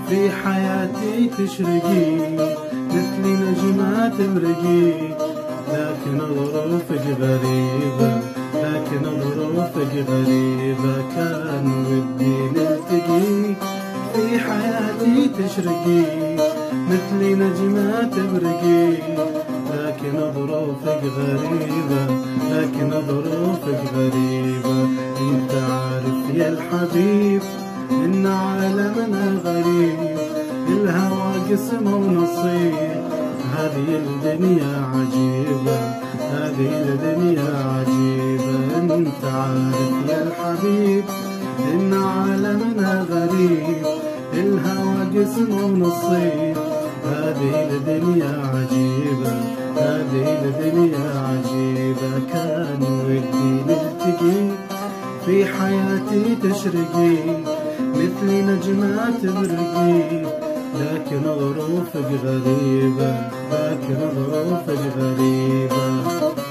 في حياتي تشرقي مثل نجمة تبرقي، لكن ظروفك غريبة، لكن ظروفك غريبة. كان ودي نلتقي في حياتي تشرقي مثل نجمة تبرقي، لكن ظروفك غريبة، لكن ظروفك غريبة. انت عارف يا الحبيب ان عالمنا غريب، الهوى قسمه ونصيب. هذه الدنيا عجيبة، هذه الدنيا عجيبة. انت عارف يا الحبيب ان عالمنا غريب، الهوى قسمه ونصيب. هذه الدنيا عجيبة، هذه الدنيا عجيبة. كان ودي نلتقي في حياتي تشرقي مثل نجمة تبرقي، لكن ظروفك غريبة، لكن ظروفك غريبة.